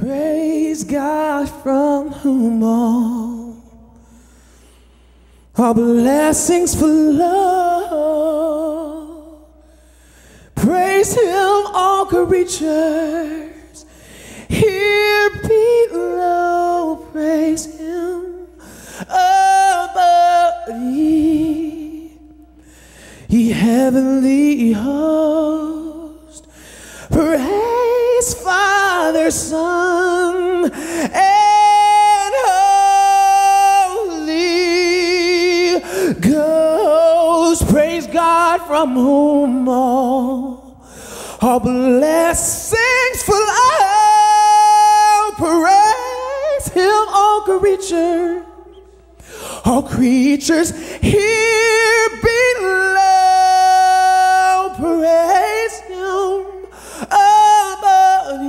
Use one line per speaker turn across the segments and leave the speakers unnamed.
Praise God from whom all blessings flow. Praise Him, all creatures here below. Praise Him above ye heavenly host. Praise Father, Son, and Holy Ghost. Praise God from whom all blessings flow. Praise Him, all creatures here below. Praise Him above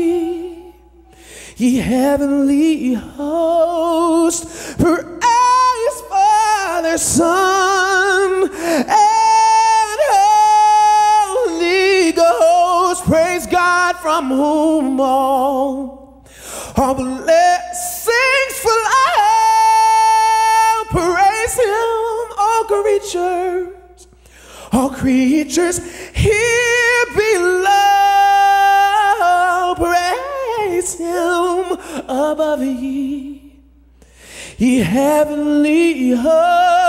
ye heavenly host. Praise Father, Son, and Holy Ghost. Praise God from whom all blessings flow. Praise Him, all creatures here below. Praise Him above ye heavenly host.